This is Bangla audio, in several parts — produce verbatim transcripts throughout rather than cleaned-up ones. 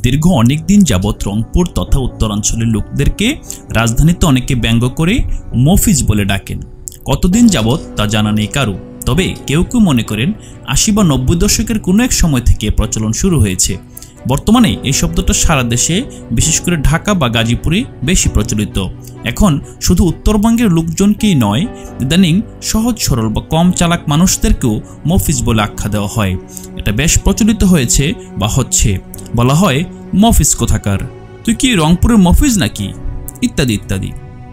দীর্ঘ অনেক দিন যাবৎ রংপুর তথা উত্তরাঞ্চলের লোকদেরকে রাজধানীতে অনেকে ব্যঙ্গ করে মফিজ বলে ডাকেন। কতদিন যাবৎ তা জানা নেই কারো, তবে কেউ কেউ মনে করেন আশি বা নব্বই দশকের কোনো এক সময় থেকে প্রচলন শুরু হয়েছে। বর্তমানে এই শব্দটা সারা দেশে, বিশেষ করে ঢাকা বা গাজীপুরে বেশি প্রচলিত। এখন শুধু উত্তরবঙ্গের লোকজনকেই নয়, ইদানিং সহজ সরল বা কম চালাক মানুষদেরকেও মফিজ বলে আখ্যা দেওয়া হয়। এটা বেশ প্রচলিত হয়েছে বা হচ্ছে। বলা হয়, মফিজ কোথাকার, তুই কি রংপুরের মফিজ নাকি, ইত্যাদি ইত্যাদি।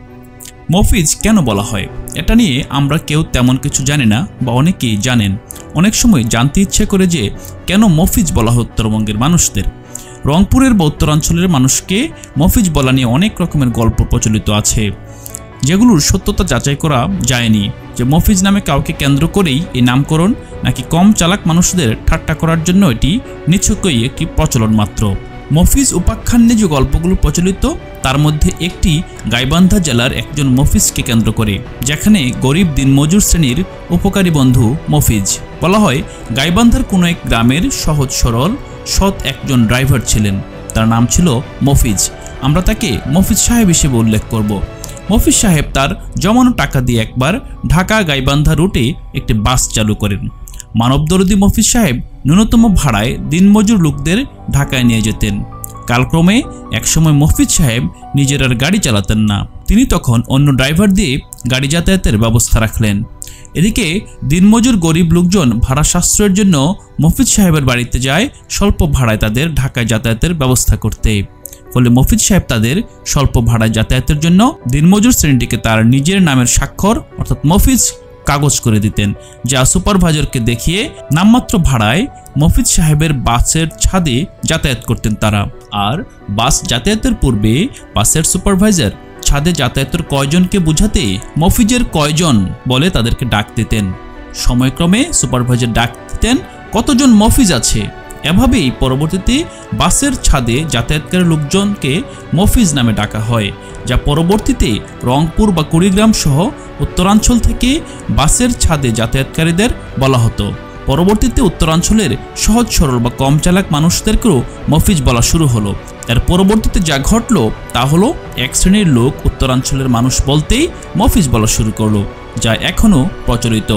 মফিজ কেন বলা হয় এটা নিয়ে আমরা কেউ তেমন কিছু জানি না, বা অনেকেই জানেন। অনেক সময় জানতে ইচ্ছে করে যে কেন মফিজ বলা হয় উত্তরবঙ্গের মানুষদের। রংপুরের বা উত্তরাঞ্চলের মানুষকে মফিজ বলা নিয়ে অনেক রকমের গল্প প্রচলিত আছে, যেগুলোর সত্যতা যাচাই করা যায়নি। যে মফিজ নামে কাউকে কেন্দ্র করেই এই নামকরণ, নাকি কম চালাক মানুষদের ঠাট্টা করার জন্য এটি নিছকই একটি প্রচলন মাত্র। মফিজ উপাখ্যানে যে গল্পগুলো প্রচলিত তার মধ্যে একটি গাইবান্ধা জেলার একজন মফিজকে কেন্দ্র করে, যেখানে গরিব দিনমজুর শ্রেণীর উপকারী বন্ধু মফিজ। বলা হয়, গাইবান্ধার কোনো এক গ্রামের সহজ সরল সৎ একজন ড্রাইভার ছিলেন, তার নাম ছিল মফিজ। আমরা তাকে মফিজ সাহেব হিসেবে উল্লেখ করব। মফিজ সাহেব তার জমানো টাকা দিয়ে একবার ঢাকা গাইবান্ধা রুটে একটি বাস চালু করেন। মানবদরদী মফিজ সাহেব ন্যূনতম ভাড়ায় দিনমজুর লোকদের ঢাকায় নিয়ে যেতেন। কালক্রমে একসময় মফিজ সাহেব নিজের আর গাড়ি চালাতেন না, তিনি তখন অন্য ড্রাইভার দিয়ে গাড়ি যাতায়াতের ব্যবস্থা রাখলেন। এদিকে দিনমজুর গরিব লোকজন ভাড়া সাশ্রয়ের জন্য মফিজ সাহেবের বাড়িতে যায় স্বল্প ভাড়ায় তাদের ঢাকায় যাতায়াতের ব্যবস্থা করতে। ফলে মফিজ সাহেব তাদের স্বল্প ভাড়ায় যাতায়াতের জন্য দিনমজুর শ্রেণীটিকে তার নিজের নামের স্বাক্ষর অর্থাৎ মফিজ কাগজ করে দিতেন, যা সুপারভাইজারকে দেখিয়ে নামমাত্র ভাড়ায় মফিজ সাহেবের বাসের ছাদে যাতায়াত করতেন তারা। আর বাস যাতায়াতের পূর্বে বাসের সুপারভাইজার ছাদে যাতায়াতের কয়জনকে বুঝাতে মফিজের কয়জন বলে তাদেরকে ডাক দিতেন। সময়ক্রমে সুপারভাইজার ডাক দিতেন কতজন মফিজ আছে। এভাবেই পরবর্তীতে বাসের ছাদে যাতায়াতকারী লোকজনকে মফিজ নামে ডাকা হয়, যা পরবর্তীতে রংপুর বা কুড়িগ্রাম সহ উত্তরাঞ্চল থেকে বাসের ছাদে যাতায়াতকারীদের বলা হতো। পরবর্তীতে উত্তরাঞ্চলের সহজ সরল বা কম চালাক মানুষদেরকেও মফিজ বলা শুরু হলো। এর পরবর্তীতে যা ঘটল তা হলো এক শ্রেণীর লোক উত্তরাঞ্চলের মানুষ বলতেই মফিজ বলা শুরু করলো, যা এখনও প্রচলিত।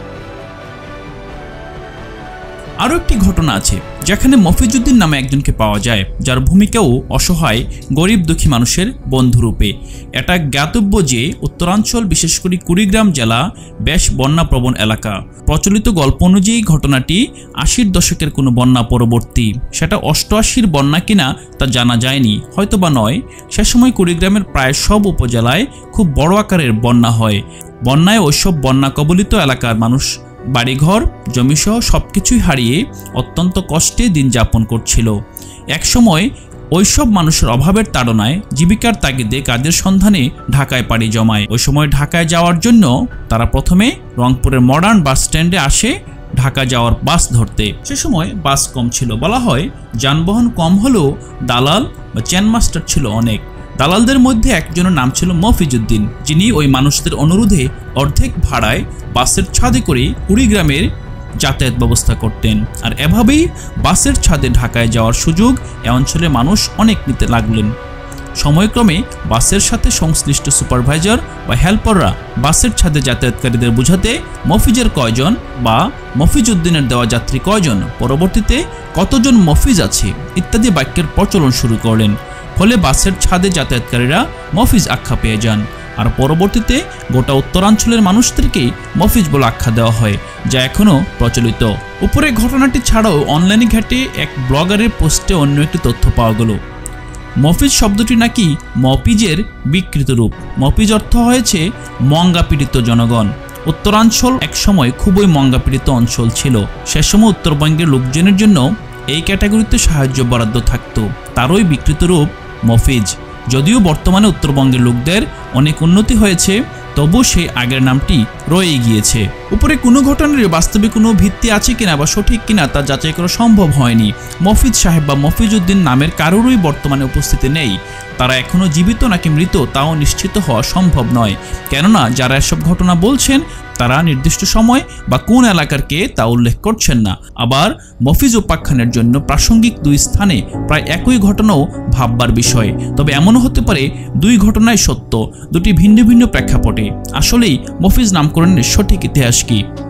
আরও একটি ঘটনা আছে যেখানে মফিজউদ্দিন নামে একজনকে পাওয়া যায়, যার ভূমিকাও অসহায় গরিব দুঃখী মানুষের বন্ধুরূপে। এটা জ্ঞাতব্য যে উত্তরাঞ্চল, বিশেষ করে কুড়িগ্রাম জেলা বেশ বন্যাপ্রবণ এলাকা। প্রচলিত গল্প অনুযায়ী ঘটনাটি আশির দশকের কোনো বন্যা পরবর্তী, সেটা অষ্টআশির বন্যা কিনা তা জানা যায়নি, হয়তোবা নয়। সে সময় কুড়িগ্রামের প্রায় সব উপজেলায় খুব বড় আকারের বন্যা হয়। বন্যায় ওইসব বন্যা কবলিত এলাকার মানুষ বাড়িঘর জমিসহ সবকিছুই হারিয়ে অত্যন্ত কষ্টে দিন যাপন করছিল। একসময় ওইসব মানুষের অভাবের তাড়নায় জীবিকার তাগিদে কাজের সন্ধানে ঢাকায় পাড়ি জমায়। ওই সময় ঢাকায় যাওয়ার জন্য তারা প্রথমে রংপুরের মডার্ন বাস স্ট্যান্ডে আসে ঢাকা যাওয়ার বাস ধরতে। সে সময় বাস কম ছিল, বলা হয় যানবাহন কম হলেও দালাল বা চেনমাস্টার ছিল অনেক। দালালদের মধ্যে একজনের নাম ছিল মফিজউদ্দিন, যিনি ওই মানুষদের অনুরোধে অর্ধেক ভাড়ায় বাসের ছাদে করে কুড়িগ্রামের যাতায়াত ব্যবস্থা করতেন। আর এভাবেই বাসের ছাদে ঢাকায় যাওয়ার সুযোগ এ অঞ্চলের মানুষ অনেক নিতে লাগলেন। সময়ক্রমে বাসের সাথে সংশ্লিষ্ট সুপারভাইজার বা হেল্পাররা বাসের ছাদে যাতায়াতকারীদের বোঝাতে মফিজের কয়জন বা মফিজউদ্দিনের দেওয়া যাত্রী কয়জন, পরবর্তীতে কতজন মফিজ আছে ইত্যাদি বাক্যের প্রচলন শুরু করলেন। ফলে বাসের ছাদে যাতায়াতকারীরা মফিজ আখ্যা পেয়ে যান। আর পরবর্তীতে গোটা উত্তরাঞ্চলের মানুষদেরকেই মফিজ বলে আখ্যা দেওয়া হয়, যা এখনও প্রচলিত। উপরে ঘটনাটি ছাড়াও অনলাইনে ঘাটে এক ব্লগারের পোস্টে অন্য একটি তথ্য পাওয়া গেল। মফিজ শব্দটি নাকি মপিজের বিকৃত রূপ। মপিজ অর্থ হয়েছে মঙ্গাপীড়িত জনগণ। উত্তরাঞ্চল একসময় খুবই মঙ্গাপীড়িত অঞ্চল ছিল। সে সময় উত্তরবঙ্গের লোকজনের জন্য এই ক্যাটাগরিতে সাহায্য বরাদ্দ থাকত, তারই বিকৃত রূপ মফিজ। যদিও বর্তমানে উত্তরবঙ্গের লোকদের অনেক উন্নতি হয়েছে, তবু সেই আগের নামটি রয়ে গিয়েছে। উপরে কোনো ঘটনার বাস্তবে কোনো ভিত্তি আছে কিনা বা সঠিক কিনা তা যাচাই করা সম্ভব হয়নি। মফিজ সাহেব বা মফিজউদ্দিন নামের কারোরই বর্তমানে উপস্থিতি নেই। তারা এখনও জীবিত নাকি মৃত তাও নিশ্চিত হওয়া সম্ভব নয়, কেননা যারা এসব ঘটনা বলছেন তারা নির্দিষ্ট সময় বা কোন এলাকার কে তা উল্লেখ করছেন না। আবার মফিজ উপাখ্যানের জন্য প্রাসঙ্গিক দুই স্থানে প্রায় একই ঘটনাও ভাববার বিষয়। তবে এমনও হতে পারে দুই ঘটনাই সত্য, দুটি ভিন্ন ভিন্ন প্রেক্ষাপটে। আসলেই মফিজ নামকরণের সঠিক ইতিহাস কি?